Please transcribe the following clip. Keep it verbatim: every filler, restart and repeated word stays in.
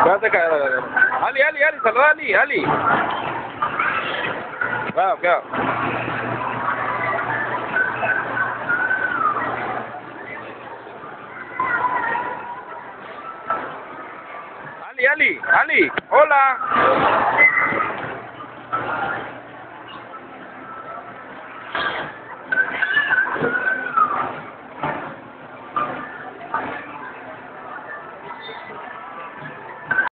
Quédate callado. Ali, Ali, Ali, saluda a Ali, Ali. Cuidado, cuidado. Ali, Ali, Ali, hola.